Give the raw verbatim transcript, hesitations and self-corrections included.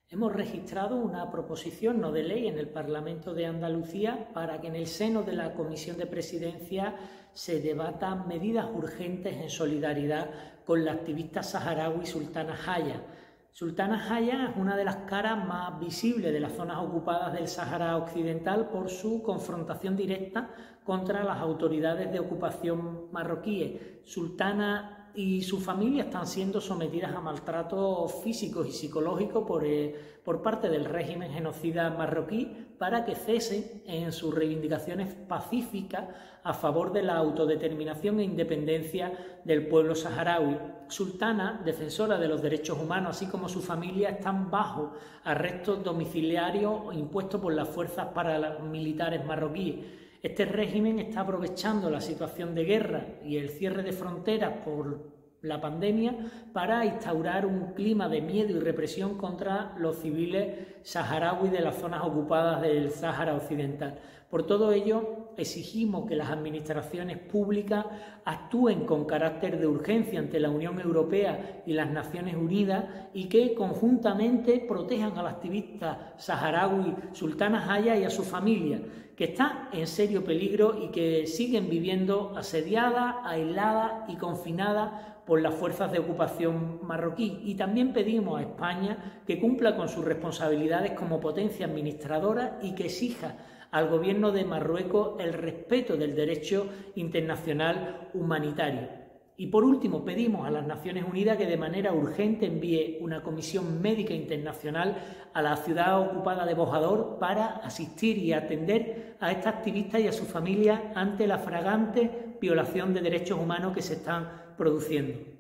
Hemos registrado una proposición no de ley en el Parlamento de Andalucía para que en el seno de la Comisión de Presidencia se debatan medidas urgentes en solidaridad con la activista saharaui Sultana Jaya. Sultana Jaya es una de las caras más visibles de las zonas ocupadas del Sáhara Occidental por su confrontación directa contra las autoridades de ocupación marroquíes. Sultana y su familia están siendo sometidas a maltratos físicos y psicológicos por, eh, por parte del régimen genocida marroquí para que cesen en sus reivindicaciones pacíficas a favor de la autodeterminación e independencia del pueblo saharaui. Sultana, defensora de los derechos humanos, así como su familia, están bajo arrestos domiciliarios impuestos por las fuerzas paramilitares marroquíes. Este régimen está aprovechando la situación de guerra y el cierre de fronteras por la pandemia para instaurar un clima de miedo y represión contra los civiles saharauis de las zonas ocupadas del Sáhara Occidental. Por todo ello, exigimos que las administraciones públicas actúen con carácter de urgencia ante la Unión Europea y las Naciones Unidas y que conjuntamente protejan al activista saharaui Sultana Jaya y a su familia, que está en serio peligro y que siguen viviendo asediadas, aisladas y confinadas por las fuerzas de ocupación marroquí. Y también pedimos a España que cumpla con sus responsabilidades como potencia administradora y que exija al gobierno de Marruecos el respeto del derecho internacional humanitario. Y por último, pedimos a las Naciones Unidas que de manera urgente envíe una comisión médica internacional a la ciudad ocupada de Bojador para asistir y atender a esta activista y a su familia ante la flagrante violación de derechos humanos que se están produciendo.